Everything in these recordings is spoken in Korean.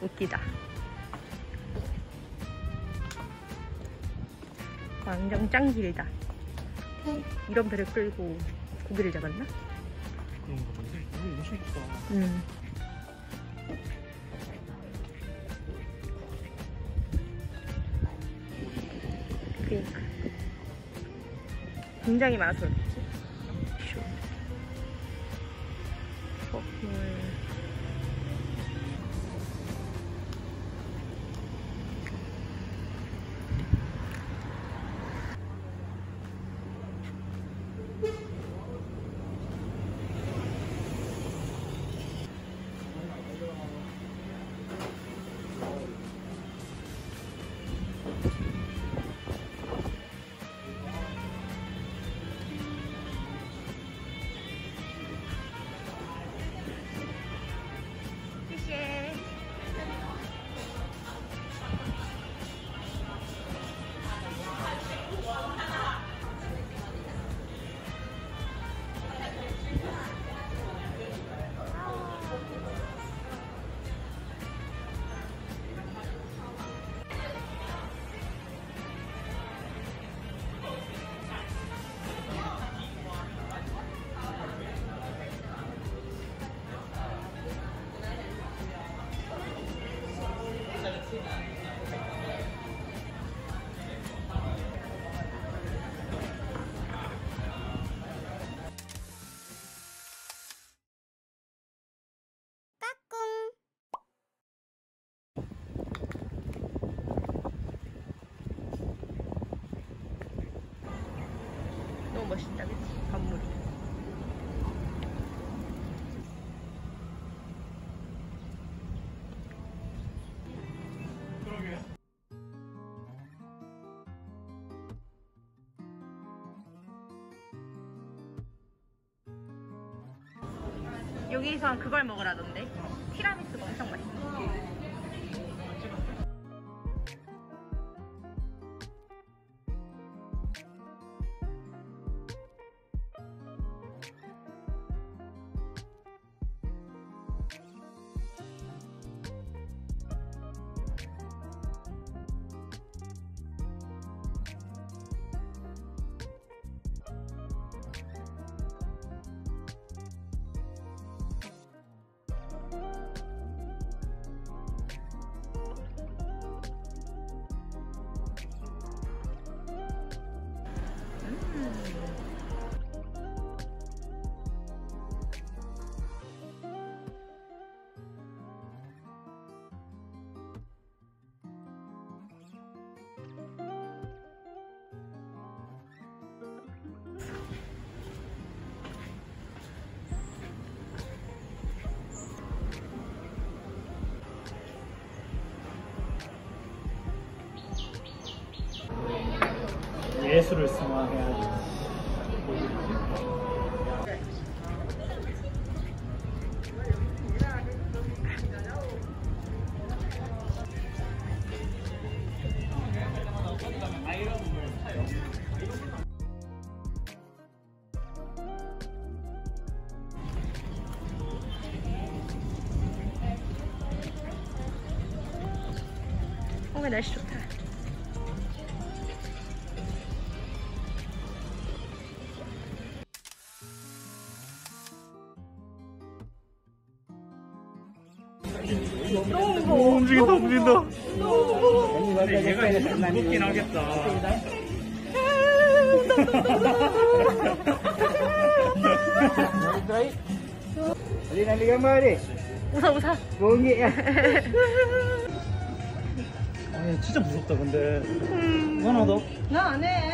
웃기다. 완전 짱 길다. 이런 배를 끌고 고기를 잡았나? 그런가 본데? 이거 엄청 크다. 그니까 굉장히 많아서 그렇지. 너무 멋있다, 그치? 건물이. 여기서 그걸 먹으라던데. 티라미수가 엄청 맛있어. 예술을 승화해야지. 오늘 날씨 좋다. 움직인다, 움직인다. 근데 얘가 진짜 무겁긴 하겠다. Nali gambar 웃어 웃어. Bongit ya. 아, 진짜 무섭다, 근데. 하나 더. 나 안 해.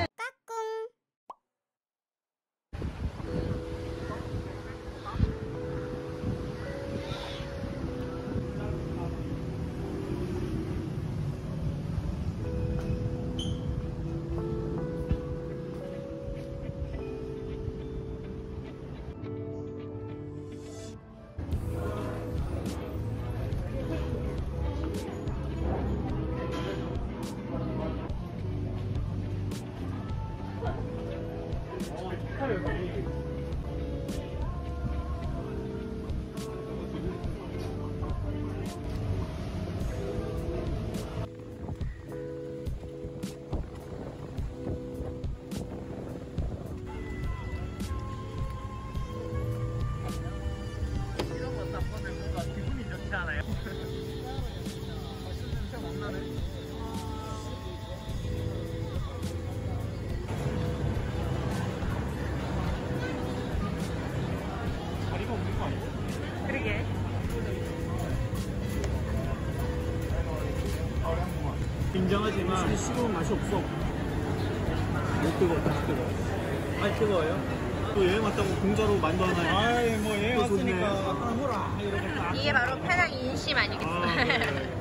인정하지만 식으면 맛이 없어. 못 뜨거워, 다시 뜨거워. 아니 뜨거워요? 또 여행 왔다고 공짜로 만두 하나. 아이 뭐 여행 왔으니까 하나 해라 이러고 딱. 이게 바로 페낭 인심 아니겠어? 그래.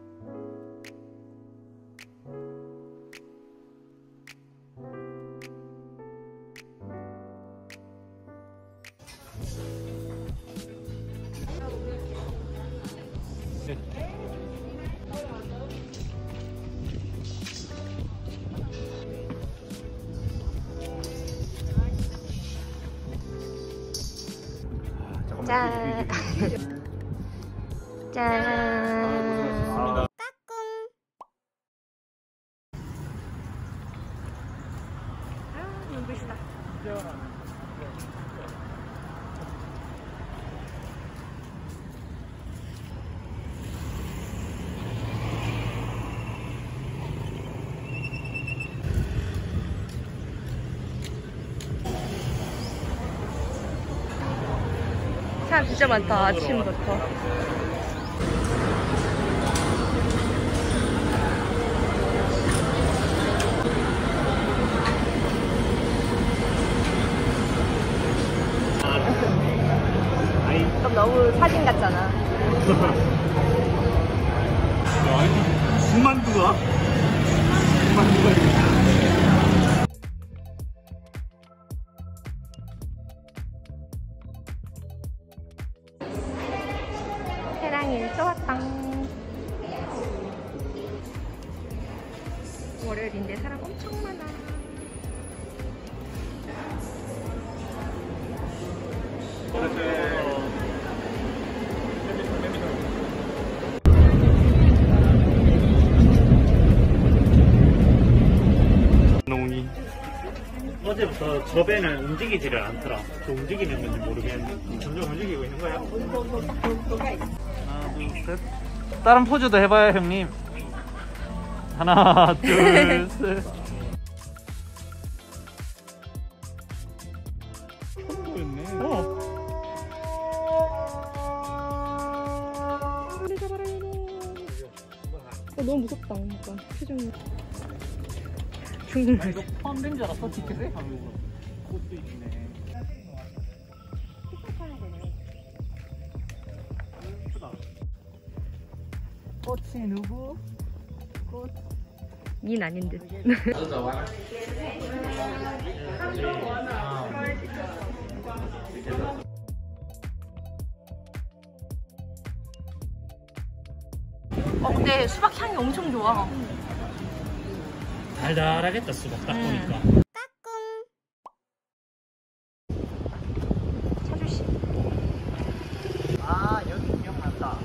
짠. 짠. 눈부시다. 사람 진짜 많다. 아침부터. 그럼 너무 사진 같잖아. 군만두가? 군만두가 있네. 페낭일 또 왔다. 월요일인데 사람 엄청 많아. 농이 어제부터 저 배는 움직이지를 않더라. 저 움직이는 건지 모르겠는데 점점 움직이고 있는 거야. 하나, 둘, 셋. 다른 포즈도 해봐요, 형님. 하나, 둘, 셋. 우리 잡아라요. 너무 무섭다. 그러니까 표정이. 중국말. 이거 포함된 줄 알았어, 티켓에? 꽃도 있네. 꽃이 누구? 꽃. 닌 아닌 듯. 근데 수박 향이 엄청 좋아. 달달하겠다, 수박 딱 보니까. 차주씨. 아, 여기 기억난다.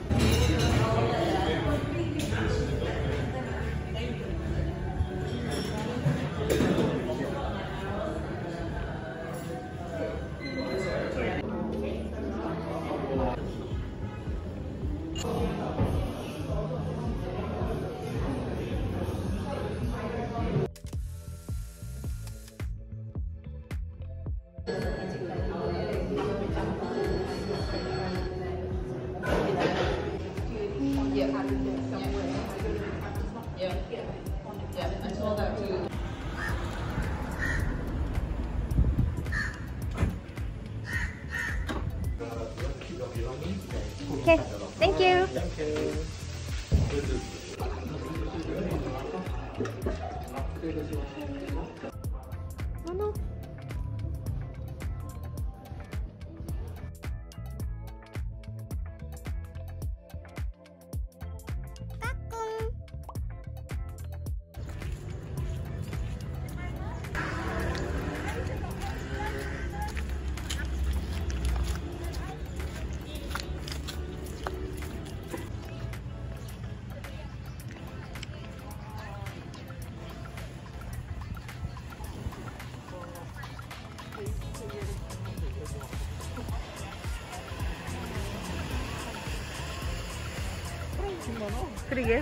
오케이, 땡큐. 어머. 그러게.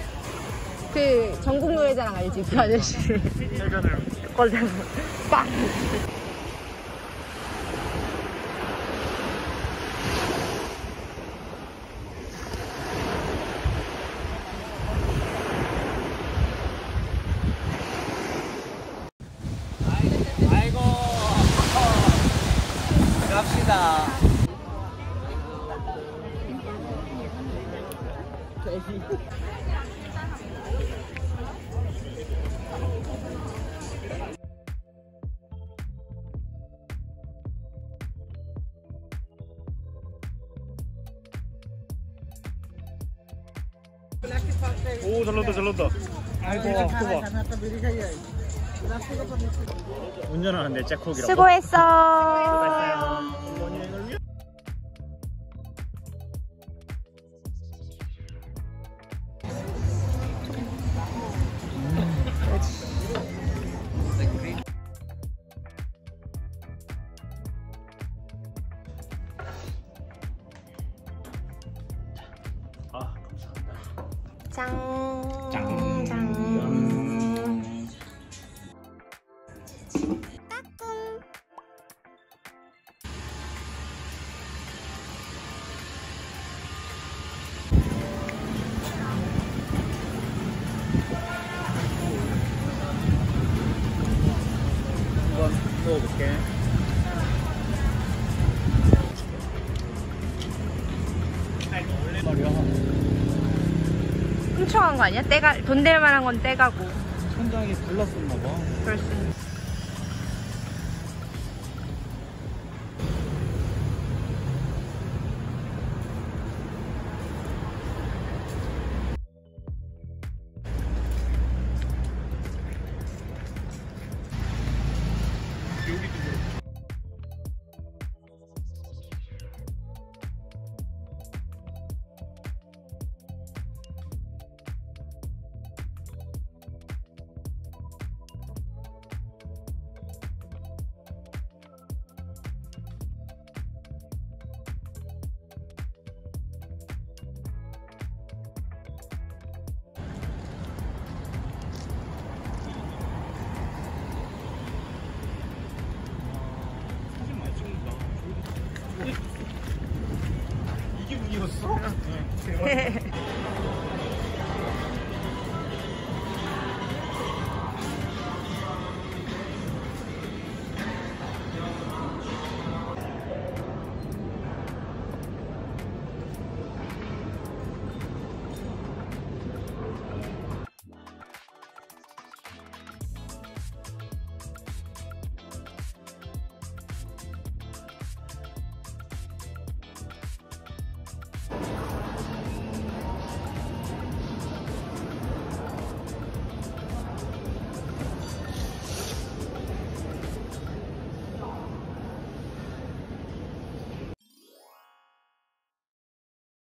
그 전국 노래자랑 알지? 그 아저씨. 거기서 빵. 감사합니다. 오, 잘 넣었다, 잘 넣었다. 아이고, 봐. 운전하는데 잭콕이라고. 수고했어. 아, 감사합니다. 짱. 짱. 짱. 한번 먹어볼게. 말이야. 훔쳐간 거 아니야? 떼가 돈 될 만한 건 떼가고. 천장이 불났었나 봐. 그럴 수 있어. 사진 많이 찍는다. 이게 분이었어? 네.